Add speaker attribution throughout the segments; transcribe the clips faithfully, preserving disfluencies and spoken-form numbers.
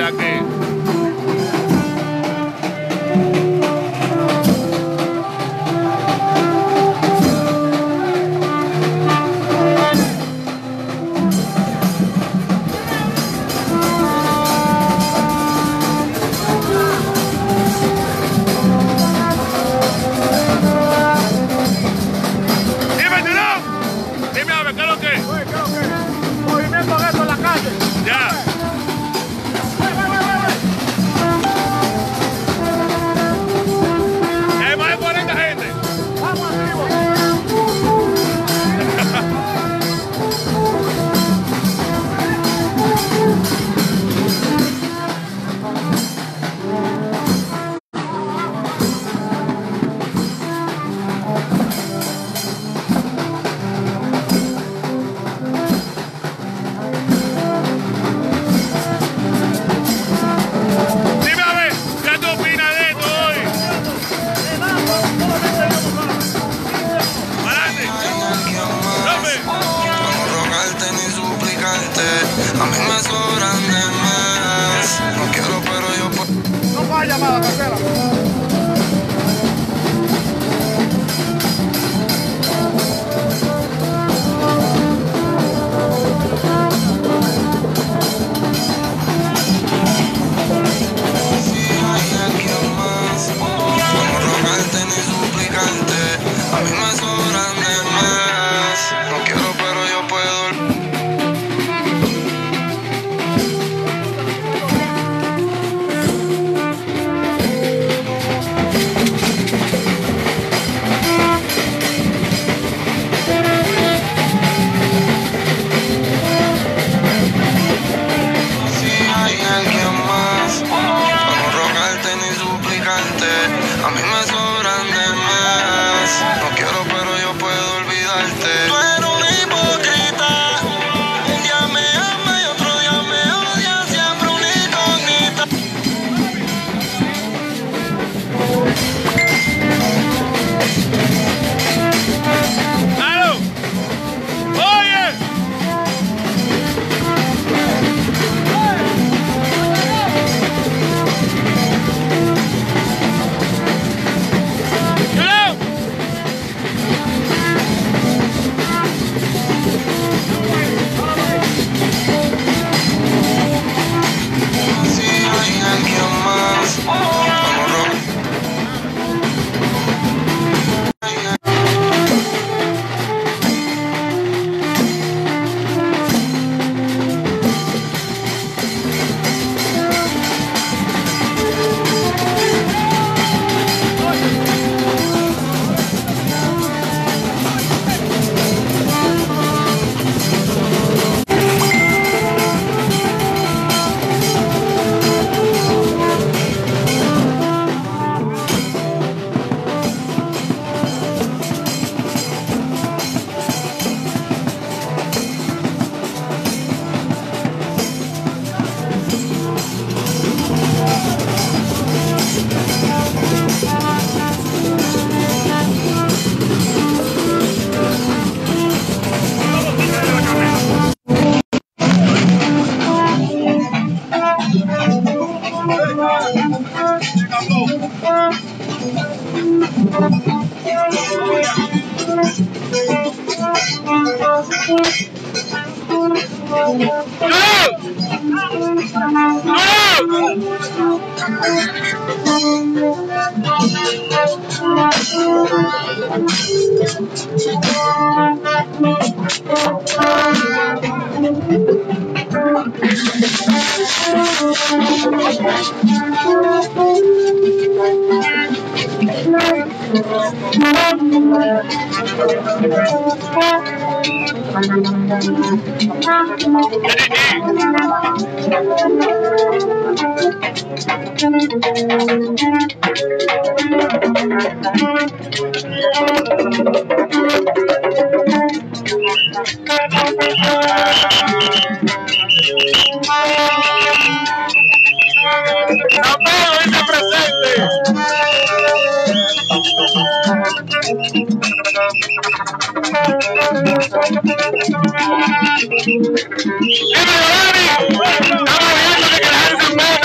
Speaker 1: de aquí.
Speaker 2: A mí me sobran de más. No quiero, pero yo puedo.
Speaker 3: No vaya llamada, cartera.
Speaker 2: Si hay alguien más, no rogarte ni suplicarte. A mí me sobran de más. No quiero, pero yo puedo. A mí me sobran de más. No quiero, pero yo puedo olvidarte. Tú eres una hipócrita. Un día me amas y otro día me odias. Siempre una incógnita.
Speaker 1: ¡Aló! ¡Oye! Estamos viendo que la gente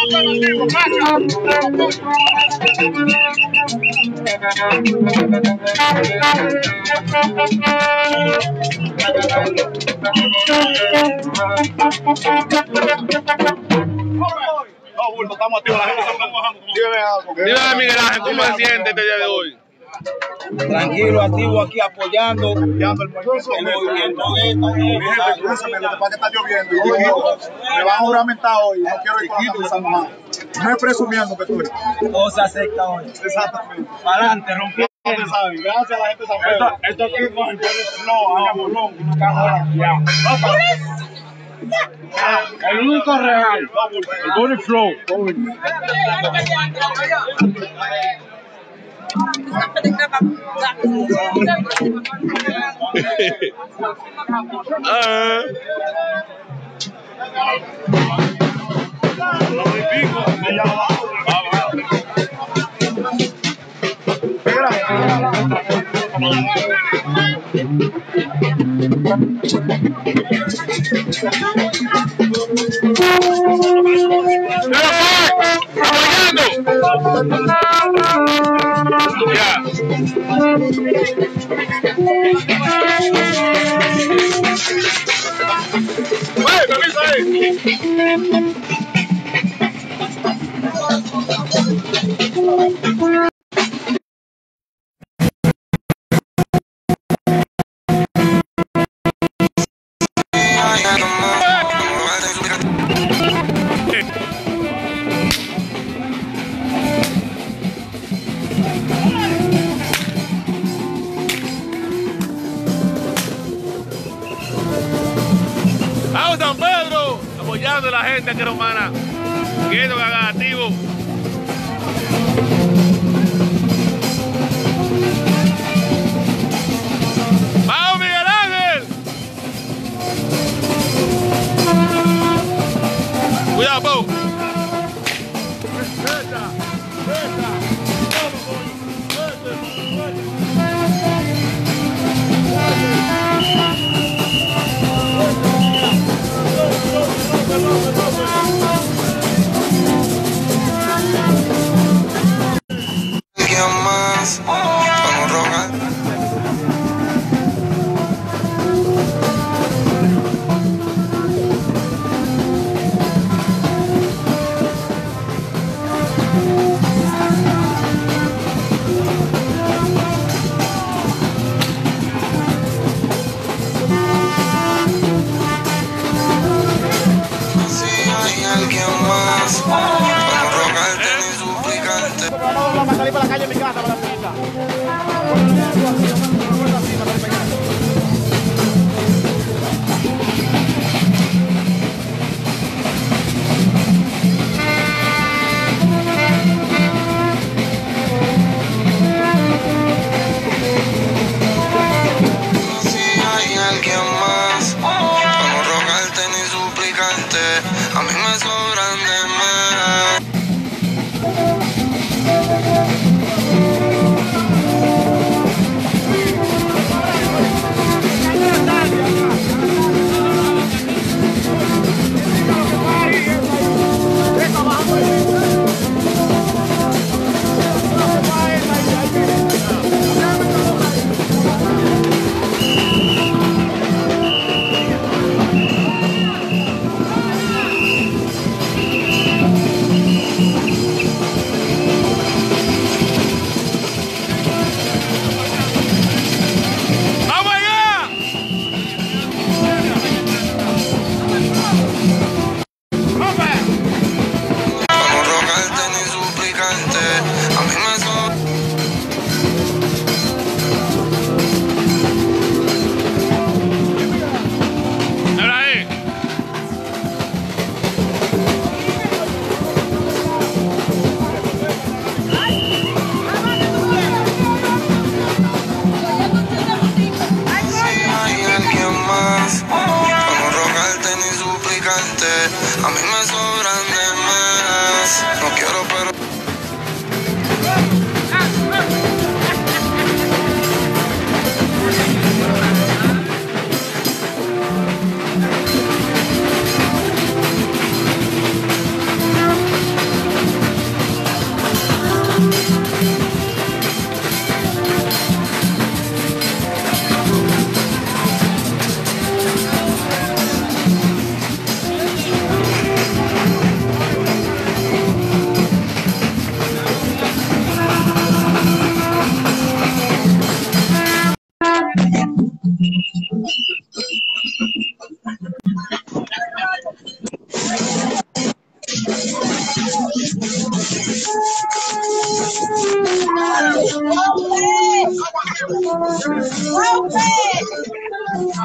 Speaker 1: No, Bulto, estamos activos, la gente está trabajando. Dime, Miguel Ángel, ¿cómo se siente este día de hoy?
Speaker 3: Tranquilo, activo aquí apoyando, apoyando el movimiento. El movimiento de esta gente.
Speaker 4: Escúchame, lo que pasa es que está lloviendo y chiquito, me van a juramentar hoy, no quiero ir con la San Juan. No es presumiendo que tú eres.
Speaker 3: Todo se acepta hoy.
Speaker 4: Exactamente.
Speaker 3: Para adelante, rompiendo.
Speaker 4: Gracias a la gente de San Pedro.
Speaker 3: Esto aquí con el no, haga bolón, una caja ya. El único real, el body flow.
Speaker 1: Ah. Ya. ¡Hey, permiso ahí! ¡Vamos, San Pedro! Apoyando a la gente aquí romana. Quiero que haga activo. ¡Vamos, Miguel Ángel! Cuidado, Pau.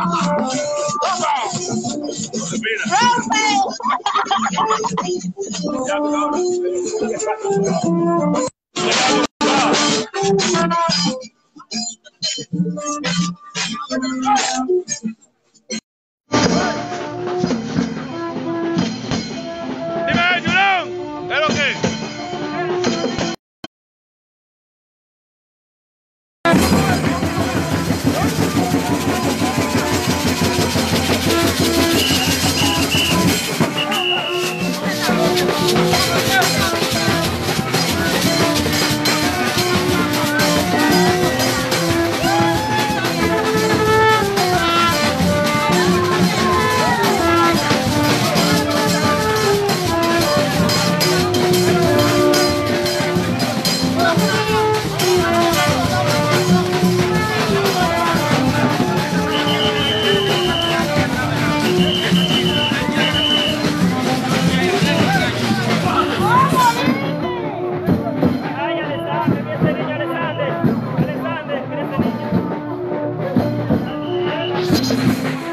Speaker 1: Dime, Julón, ¿es lo que?
Speaker 5: Alexander, mira ese niño.